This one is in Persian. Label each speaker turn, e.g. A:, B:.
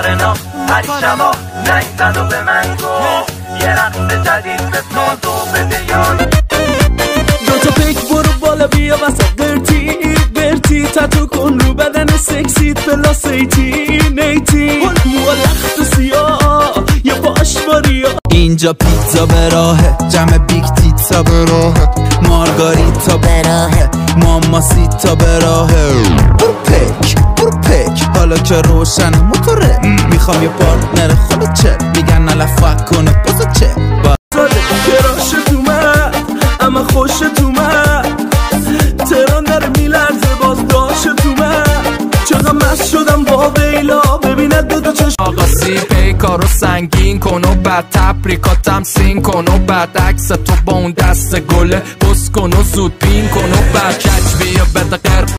A: نام هر شبا نگذد و به من گفت یه رقص جدید به تو بده یاد.
B: دوتا پیک برو بالا بیا وسط قرتی تتو کن رو بدن سکسیت پلاس 18 موها لخت و سیاه یه پاشماریا.
C: اینجا پیتزا به راهه، جمع بیگ تیتزا به راهه، مارگاریتا به راهه، ماماسیتا به راهه. برو پک حالا که روشن موتوره، میخوام یه پارتنر خود چه میگن نلفق کنه بازو چه
B: کراش تو من اما خوش تو من تران داره میلرزه باز داشت تو من چقدر مست شدم با بیلا ببیند دوتا چشم.
D: آقا سی پیکارو سنگین کن و بعد تبریکاتم سین کن و بعد عکس تو با اون دست گله پست کن و زود پین کن و بعد کچ بیا بده